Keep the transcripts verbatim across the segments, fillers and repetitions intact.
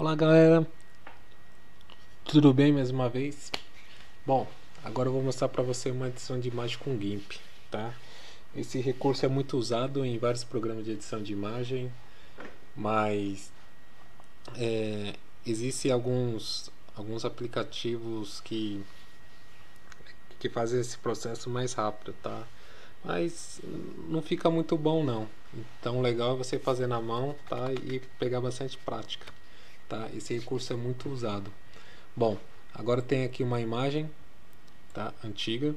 Olá galera, tudo bem mais uma vez? Bom, agora eu vou mostrar para você uma edição de imagem com GIMP, tá? Esse recurso é muito usado em vários programas de edição de imagem, mas é, existem alguns, alguns aplicativos que, que fazem esse processo mais rápido, tá? Mas não fica muito bom não. Então legal é você fazer na mão, tá? E pegar bastante prática, tá? Esse recurso é muito usado. Bom, agora tem aqui uma imagem, tá? Antiga.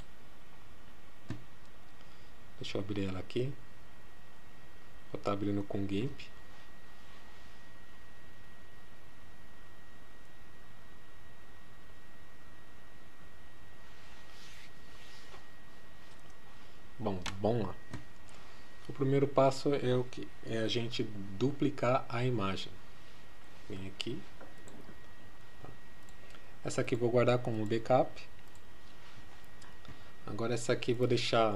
Deixa eu abrir ela aqui. Vou estar abrindo com GIMP. Bom, vamos lá. O primeiro passo é o que é a gente duplicar a imagem. Vem aqui. Essa aqui vou guardar como backup. Agora essa aqui vou deixar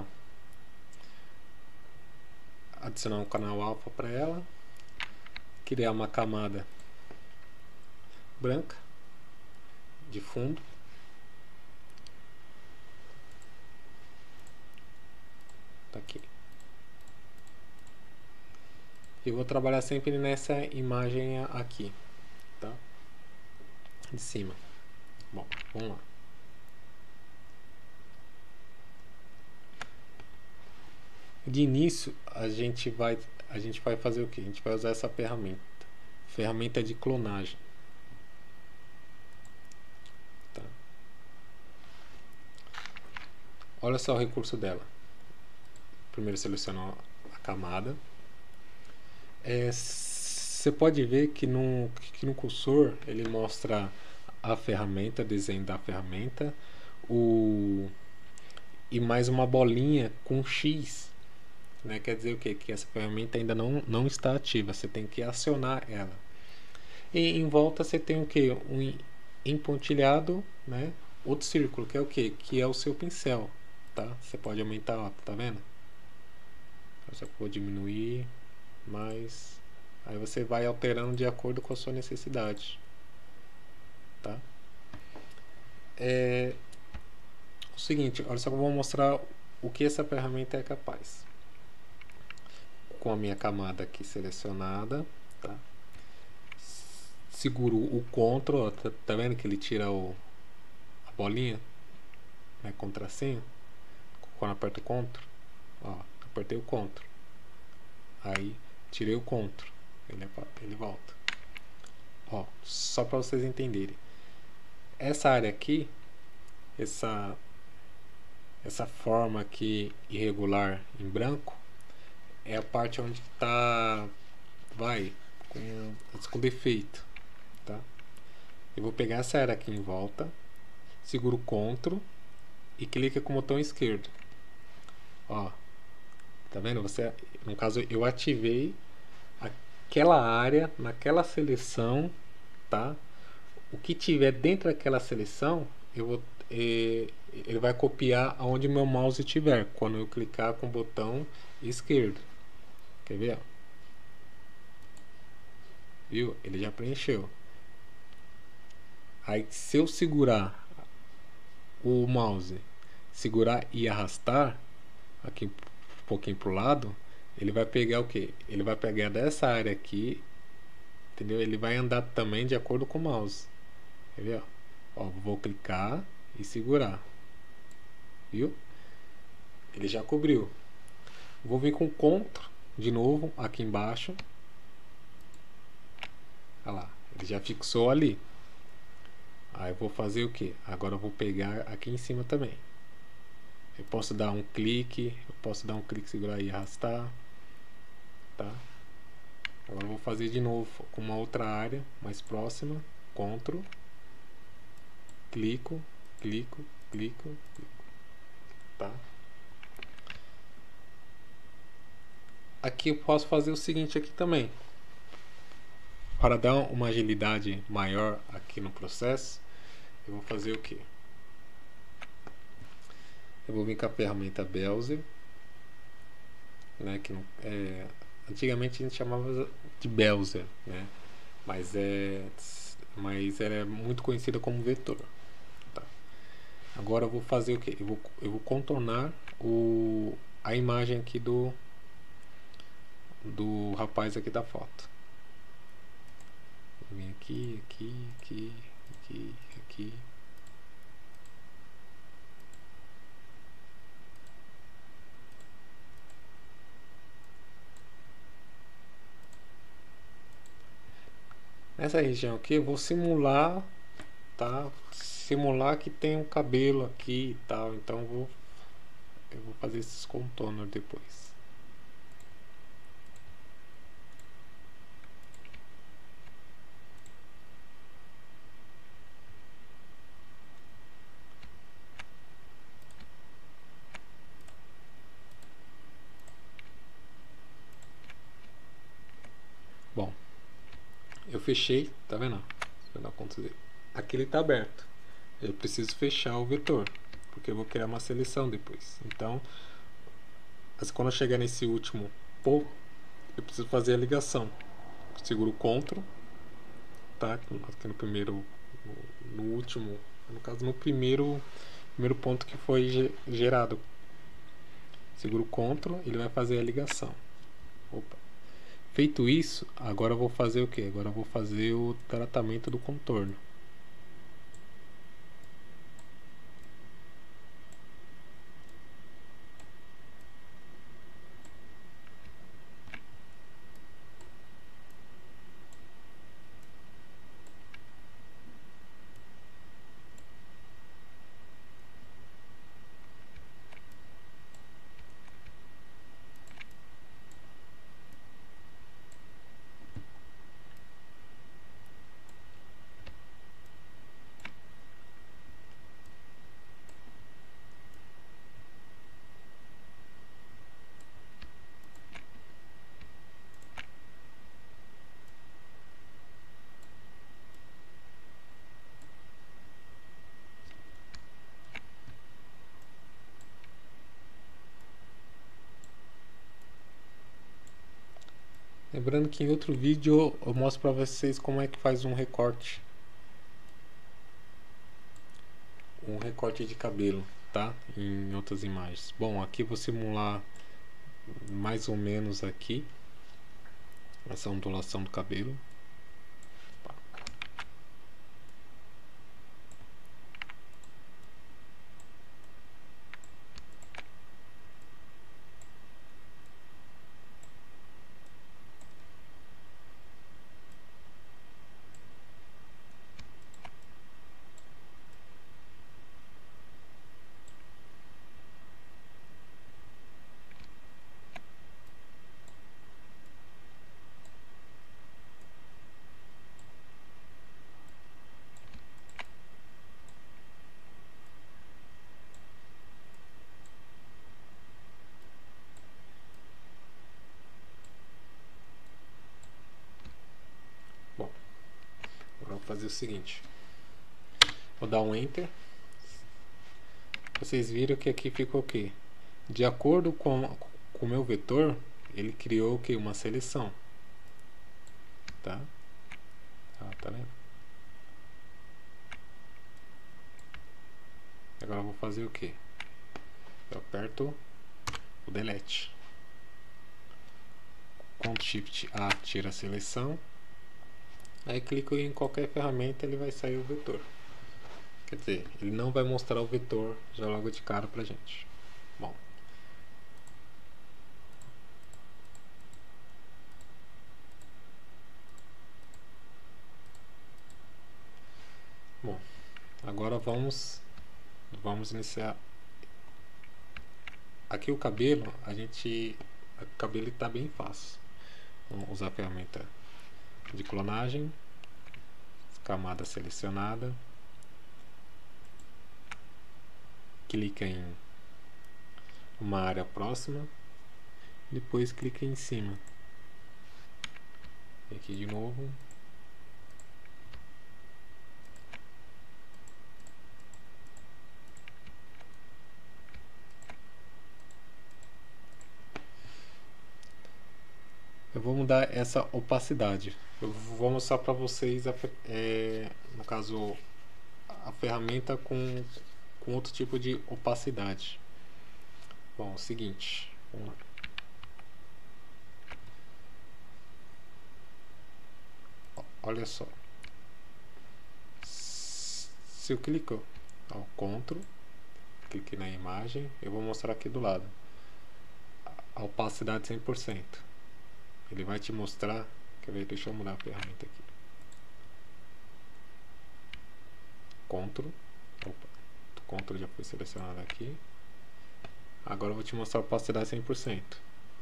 adicionar um canal alfa para ela, criar uma camada branca de fundo. Tá aqui. E vou trabalhar sempre nessa imagem aqui, tá? De cima. Bom, vamos lá. De início, a gente vai a gente vai fazer o que? A gente vai usar essa ferramenta. Ferramenta de clonagem. Tá? Olha só o recurso dela. Primeiro seleciono a camada. Você é, pode ver que no, que no cursor ele mostra a ferramenta, desenho da ferramenta, o, e mais uma bolinha com X. Né? Quer dizer o quê? Que essa ferramenta ainda não, não está ativa, você tem que acionar ela. E em volta você tem o que? Um empontilhado, né? Outro círculo, que é o que? Que é o seu pincel. Tá? Você pode aumentar, ó, tá vendo? Eu só vou diminuir mais. Aí você vai alterando de acordo com a sua necessidade. Tá? É o seguinte, olha só que eu vou mostrar o que essa ferramenta é capaz. Com a minha camada aqui selecionada, tá? Seguro o Ctrl, ó, tá, tá vendo que ele tira o, a bolinha, né, contracinho? Quando aperto o Ctrl, ó, apertei o Ctrl, aí tirei o Ctrl, ele, ele volta. Ó, só para vocês entenderem, essa área aqui, essa essa forma aqui irregular em branco, é a parte onde está, vai, com, com defeito, tá? Eu vou pegar essa área aqui em volta, seguro o Ctrl e clica com o botão esquerdo. Ó, tá vendo? Você, no caso, eu ativei aquela área naquela seleção, tá? O que tiver dentro daquela seleção, eu vou, eh, ele vai copiar aonde meu mouse estiver quando eu clicar com o botão esquerdo. Quer ver? Viu? Ele já preencheu. Aí se eu segurar o mouse, segurar e arrastar aqui um pouquinho pro lado, ele vai pegar o que? Ele vai pegar dessa área aqui, entendeu? Ele vai andar também de acordo com o mouse. Quer ver? Ó, vou clicar e segurar. Viu? Ele já cobriu. Vou vir com Ctrl de novo aqui embaixo. Olha lá, ele já fixou ali. Aí eu vou fazer o que? Agora eu vou pegar aqui em cima também. Eu posso dar um clique, eu posso dar um clique, segurar e arrastar, tá? Agora eu vou fazer de novo com uma outra área mais próxima. Ctrl, clico, clico, clico, clico, tá? Aqui eu posso fazer o seguinte aqui também. Para dar uma agilidade maior aqui no processo, eu vou fazer o que? Eu vou vir com a ferramenta Bezier, né, que é, antigamente a gente chamava de Bezier, né? mas é mas ela é muito conhecida como vetor, tá? Agora eu vou fazer o que? Eu vou, eu vou contornar o, a imagem aqui do do rapaz aqui da foto. Vem aqui, aqui, aqui, aqui, aqui. Nessa região aqui eu vou simular, tá? Simular que tem um cabelo aqui e tal, então eu vou eu vou fazer esses contornos depois. Bom, eu fechei, tá vendo? Vou dar conta dele. Aqui ele tá aberto. Eu preciso fechar o vetor, porque eu vou criar uma seleção depois. Então, quando eu chegar nesse último ponto, eu preciso fazer a ligação. Seguro o Ctrl, tá? Aqui no primeiro, no, no último, no caso no primeiro, primeiro ponto que foi gerado. Seguro o Ctrl, ele vai fazer a ligação. Opa. Feito isso, agora eu vou fazer o que? Agora eu vou fazer o tratamento do contorno. Lembrando que em outro vídeo eu mostro para vocês como é que faz um recorte. Um recorte de cabelo, tá? Em outras imagens. Bom, aqui eu vou simular mais ou menos aqui essa ondulação do cabelo. Bom, agora eu vou fazer o seguinte. Vou dar um Enter. Vocês viram que aqui ficou o quê? De acordo com o meu vetor, ele criou o que? Uma seleção. Tá? Ah, tá vendo? Agora eu vou fazer o que? Eu aperto o Delete. Ctrl Shift A tira a seleção. Aí clico em qualquer ferramenta, ele vai sair o vetor. Quer dizer, ele não vai mostrar o vetor já logo de cara pra gente. Bom. Bom, agora vamos vamos iniciar. Aqui o cabelo, a gente o cabelo está bem fácil. Vamos usar a ferramenta de clonagem, camada selecionada, clica em uma área próxima, depois clica em cima. Aqui de novo. Eu vou mudar essa opacidade. Eu vou mostrar para vocês, a, é, no caso, a ferramenta com, com outro tipo de opacidade. Bom, é o seguinte, vamos lá. Olha só. Se eu clico, ó, Ctrl, clique na imagem, eu vou mostrar aqui do lado a opacidade cem por cento. Ele vai te mostrar, quer ver, deixa eu mudar a ferramenta aqui. Ctrl, opa, Ctrl já foi selecionado aqui. Agora eu vou te mostrar a opacidade cem por cento.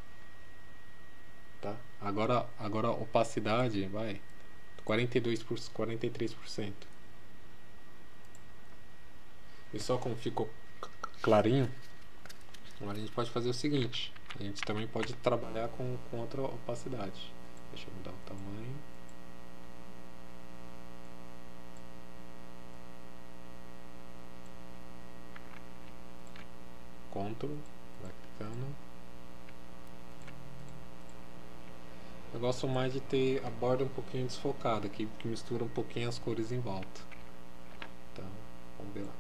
Tá? Agora, agora a opacidade vai quarenta e dois por cento, quarenta e três por cento. E só como ficou clarinho, agora a gente pode fazer o seguinte: a gente também pode trabalhar com, com outra opacidade. Deixa eu mudar o tamanho. Ctrl, vai clicando. Eu gosto mais de ter a borda um pouquinho desfocada aqui, que mistura um pouquinho as cores em volta. Então, vamos ver lá.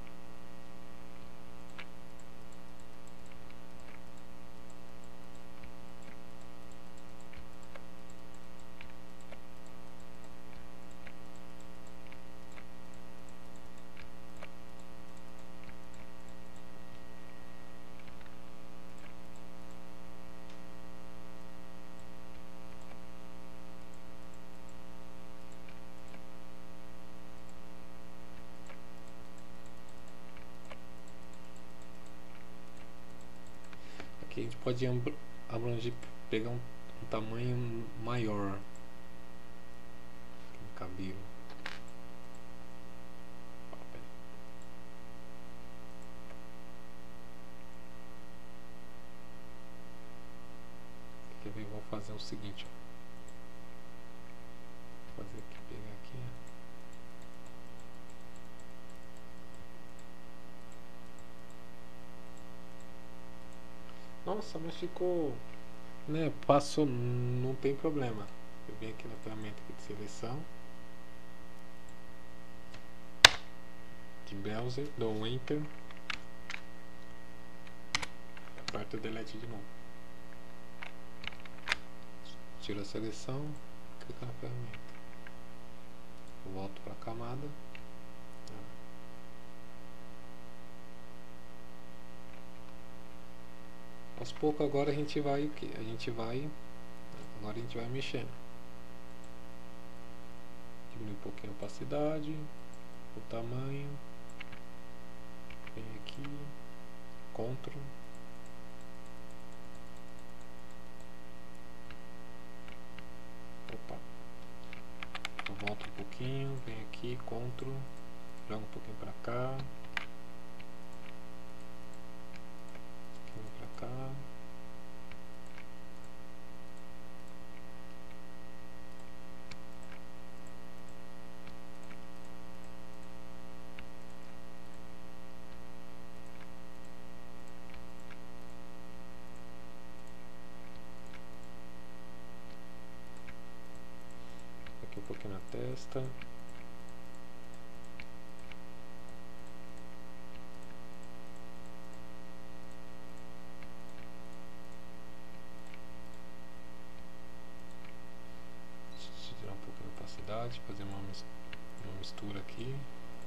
Aqui a gente pode abranger, pegar um, um tamanho maior no cabelo. Quer ver? Vou fazer o seguinte, ó. Vou fazer aqui, pegar aqui. Nossa, mas ficou, né? Passou, não tem problema. Eu venho aqui na ferramenta aqui de seleção, de browser, dou Enter, aperto o Delete de novo, tiro a seleção, clico na ferramenta, volto para a camada. Aos poucos agora a gente vai, a gente vai, agora a gente vai mexendo. Diminui um pouquinho a opacidade, o tamanho, vem aqui, Ctrl, opa, eu volto um pouquinho, vem aqui, Ctrl, joga um pouquinho para cá, cá. Aqui um pouquinho na testa. Fazer uma, uma mistura aqui.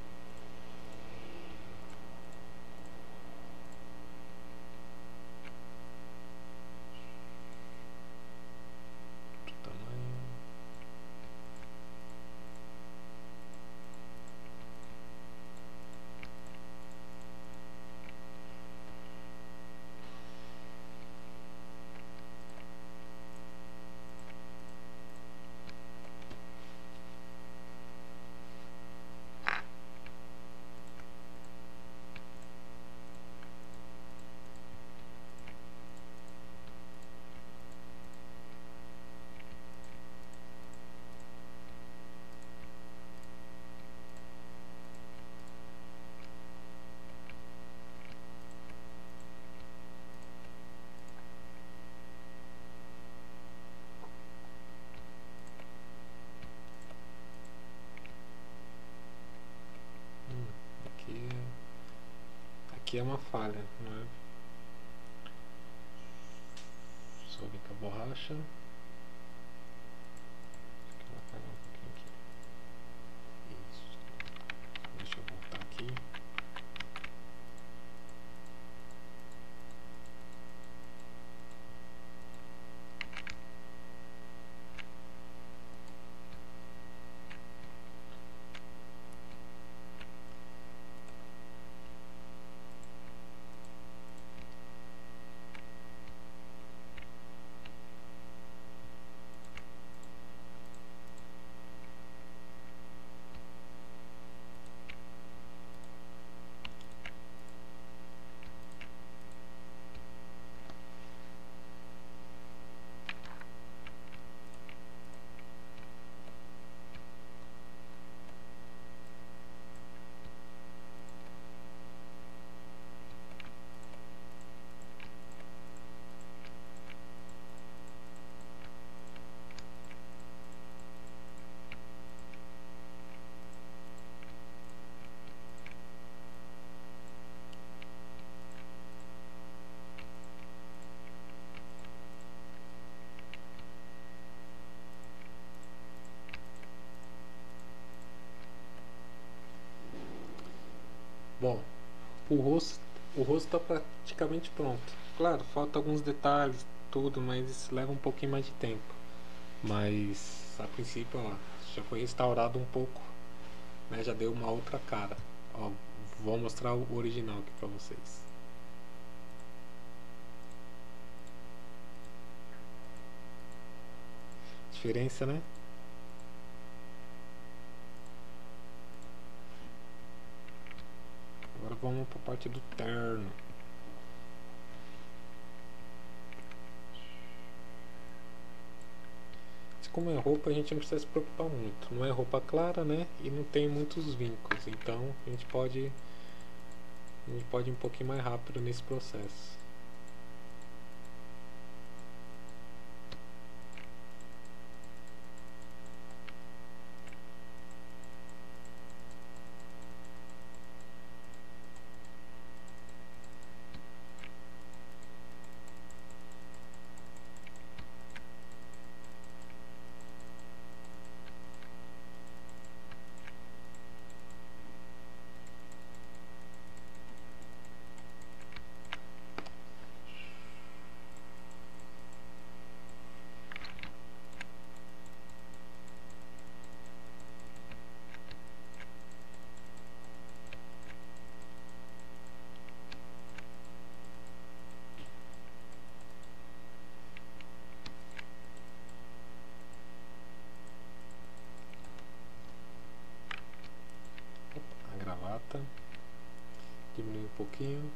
Outro tamanho. aqui é uma falha, não é? Só vir com a borracha. Acho que vai apagar um pouquinho aqui. Isso. Deixa eu voltar aqui. Bom, o rosto o rosto está praticamente pronto. Claro, falta alguns detalhes, tudo, mas isso leva um pouquinho mais de tempo. Mas a princípio, ó, já foi restaurado um pouco, né? Já deu uma outra cara. Ó, vou mostrar o original aqui para vocês. Diferença, né? Agora vamos para a parte do terno. Como é roupa, a gente não precisa se preocupar muito. Não é roupa clara, né? E não tem muitos vincos. Então a gente pode a gente pode ir um pouquinho mais rápido nesse processo. A gravata, diminuir um pouquinho.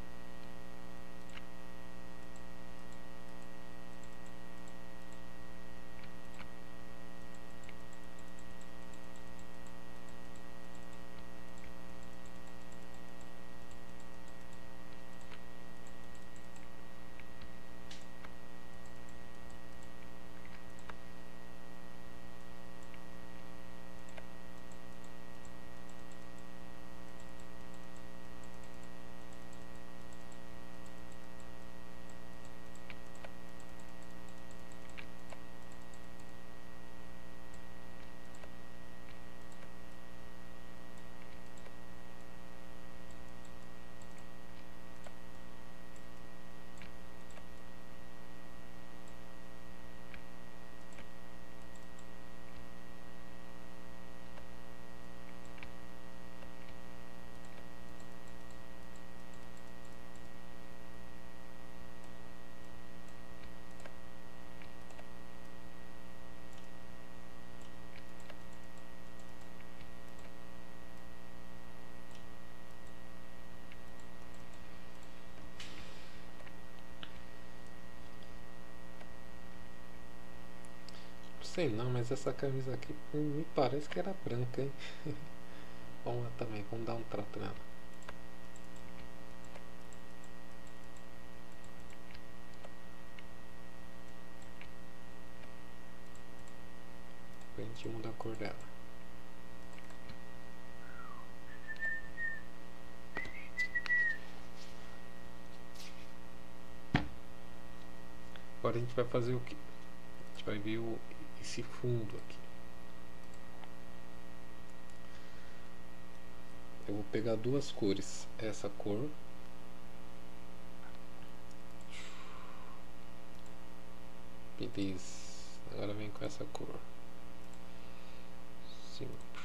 Sei não, mas essa camisa aqui me parece que era branca, hein? Vamos lá também, vamos dar um trato nela. Pra gente mudar a cor dela. Agora a gente vai fazer o que? A gente vai ver o, esse fundo aqui. Eu vou pegar duas cores. Essa cor. Beleza. Agora vem com essa cor. Sim.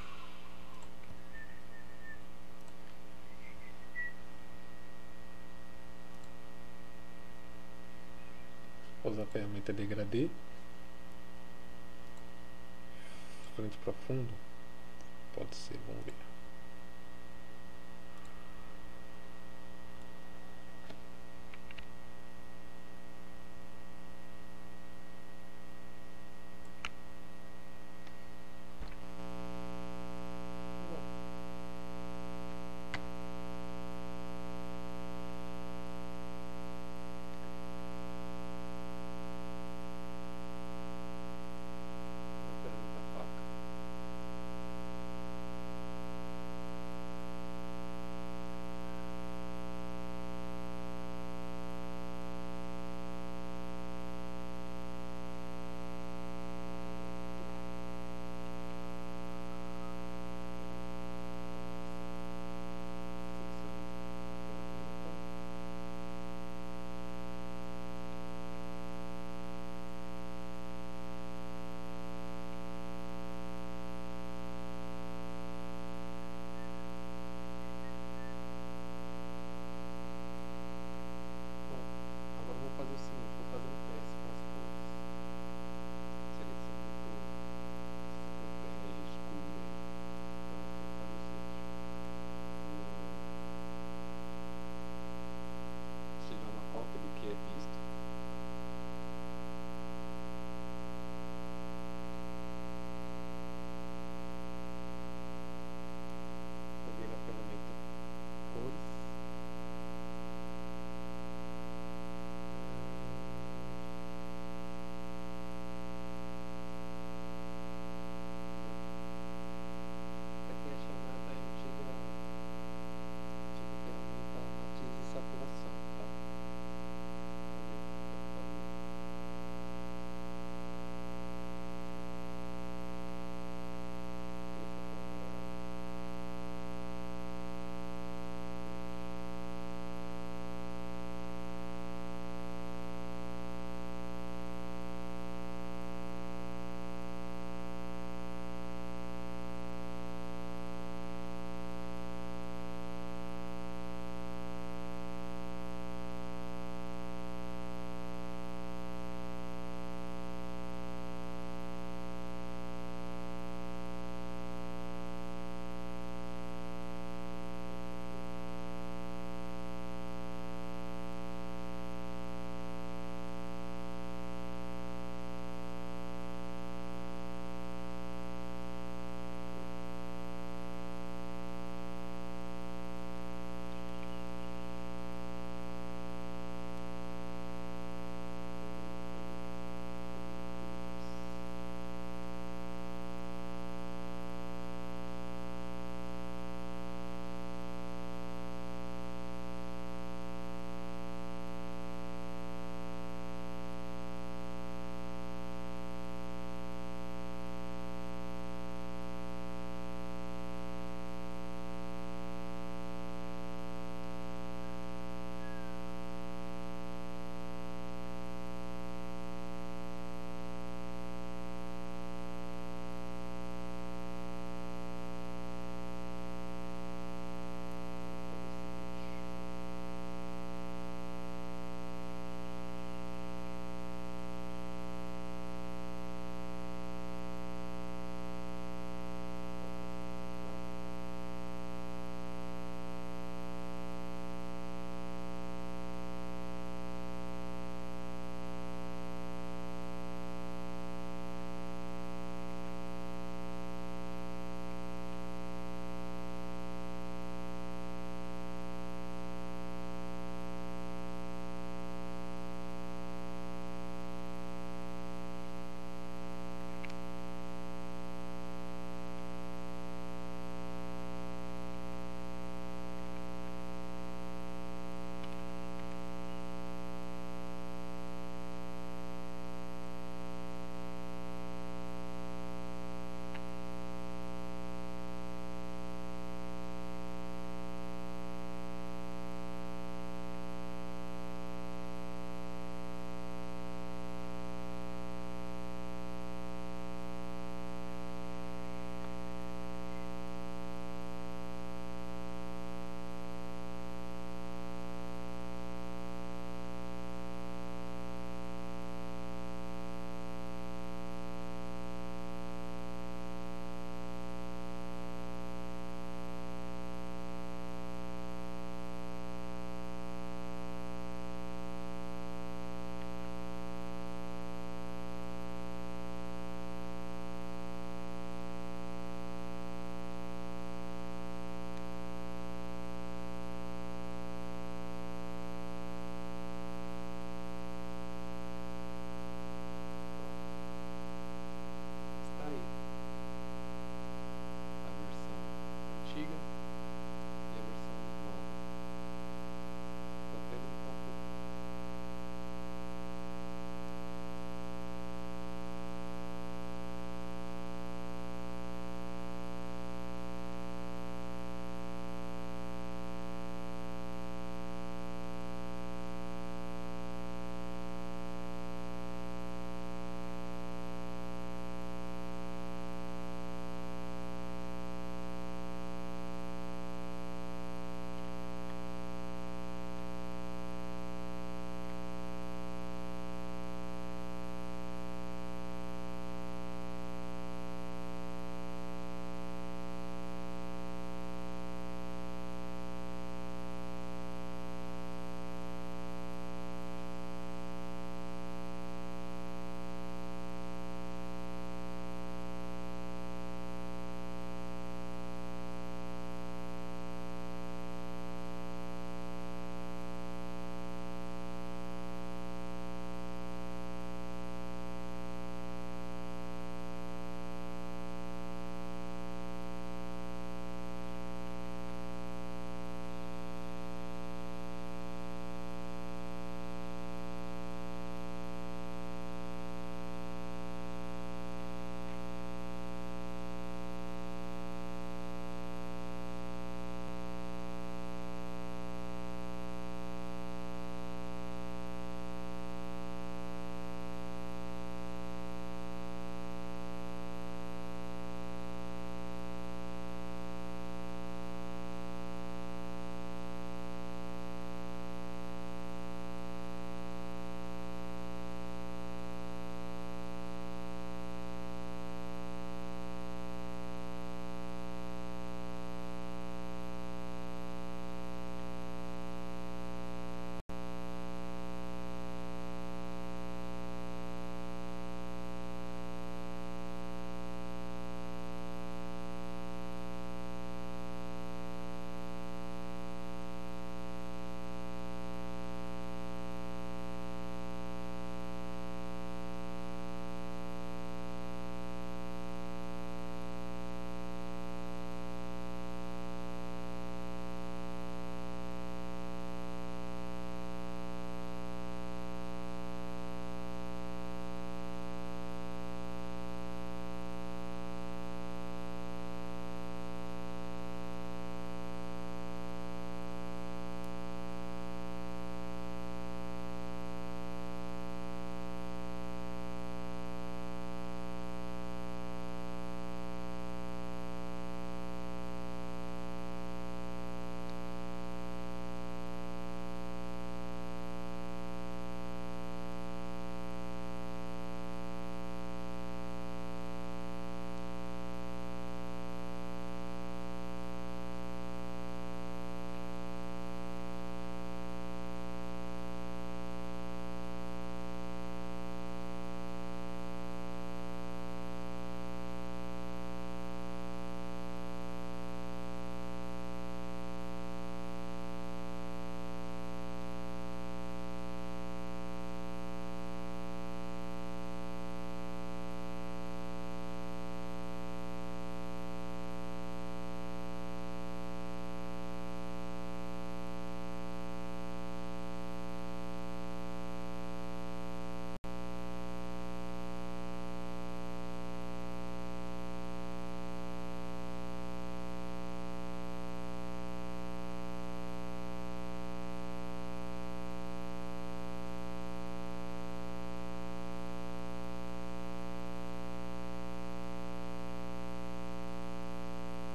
Vou usar a ferramenta degradê. Frente para fundo. Pode ser, vamos ver.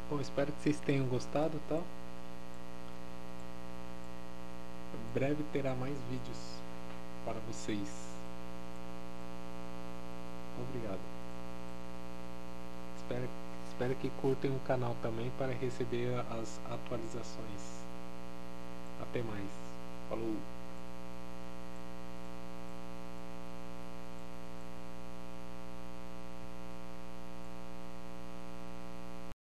Bom, espero que vocês tenham gostado, tá? Em breve terá mais vídeos para vocês. Obrigado. Espero, espero que curtem o canal também para receber as atualizações. Até mais. Falou!